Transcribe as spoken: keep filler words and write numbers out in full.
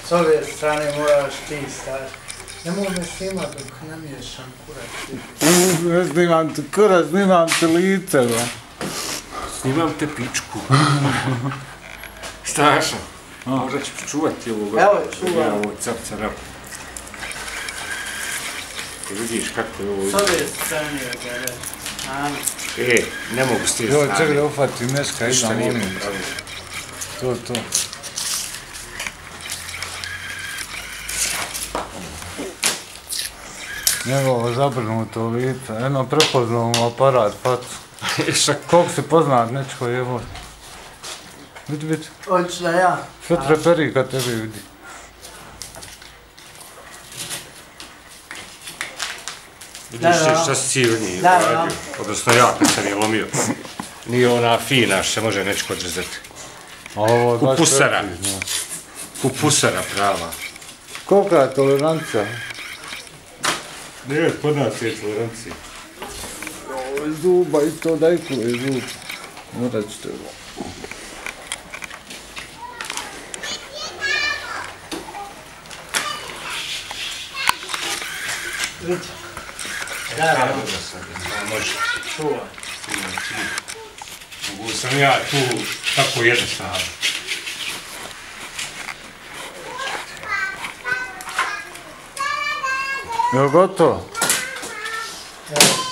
S ove strane moraš ti stati. Nemoj me snimat dok namiješam kurac. Ne snimam ti kurac, snimam ti lice, ba. Snimam te pičku. Strašno. Možda ću čuvati ovo. Evo, čuvam. Ovo cap carap. Vidiš kako je ovo. S ove strane ga reći. E, ne mogu s te Joj, strane. čekaj da ufatim neška, Ništa idam nije onim. popravio. To, to. Njegovo zabrnuto lice, jedno prepoznao mu aparat facu. Koliko si poznat nečko jevo? Vidi, vidi. Hoću da ja. Sve treperi kad tebe vidi. Vidiš ti šta si civilni Da, da. radio. Odnosno ja kad sam je lomio. Nije ona fina što se može nečko odrezati. Ovo, Kupusara. baš precizno. Kupusara prava. Kolika je tolerancija? Ne, kod nas je tolerancija. Ovo je zuba i to daj kuje zub. Morat ćete ovo. Vidi. Da, da. Dobro sam, može. Čuvaj. Mogu sam ja tu tako jednostavno. Je li gotovo? Evo.